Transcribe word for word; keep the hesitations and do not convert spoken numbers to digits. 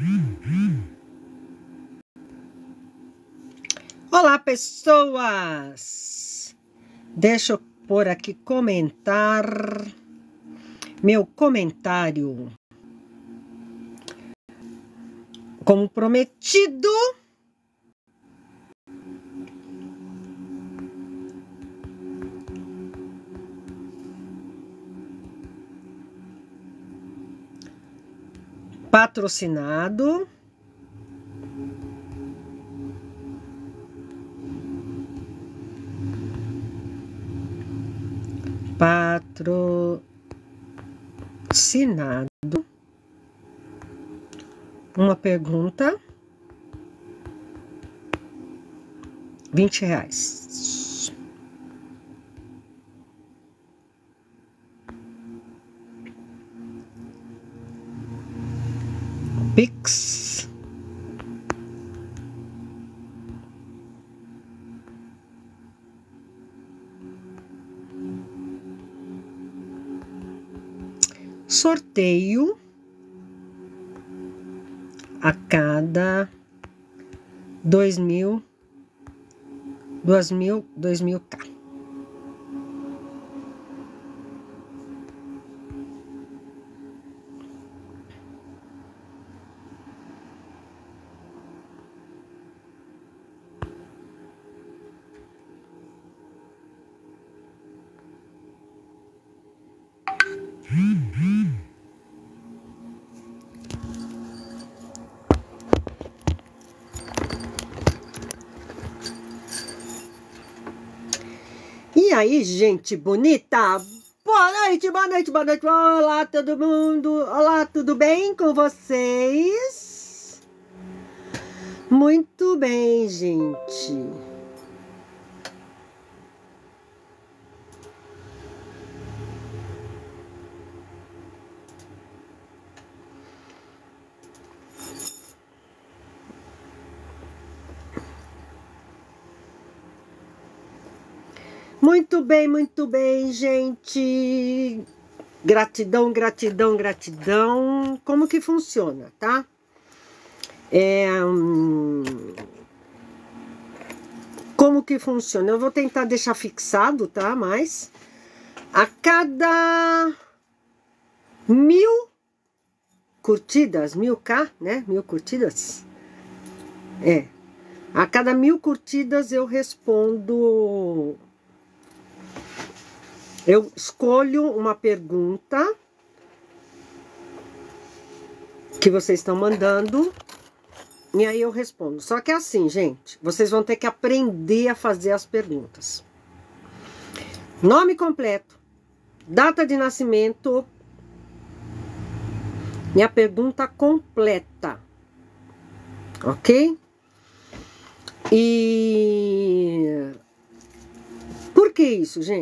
Olá, pessoas! Deixa eu pôr aqui comentar meu comentário. Como prometido, patrocinado, patrocinado, uma pergunta, vinte reais. Pix. Sorteio a cada dois mil, dois mil, dois mil K. E aí, gente bonita? Boa noite, boa noite, boa noite. Olá, todo mundo. Olá, tudo bem com vocês? Muito bem, gente. Muito bem, muito bem, gente. Gratidão, gratidão, gratidão. Como que funciona, tá? É, hum, como que funciona? Eu vou tentar deixar fixado, tá? Mas a cada mil curtidas, mil K, né? Mil curtidas. É. A cada mil curtidas eu respondo. Eu escolho uma pergunta que vocês estão mandando e aí eu respondo. Só que é assim, gente, vocês vão ter que aprender a fazer as perguntas. Nome completo, data de nascimento e a pergunta completa, ok? E por que isso, gente?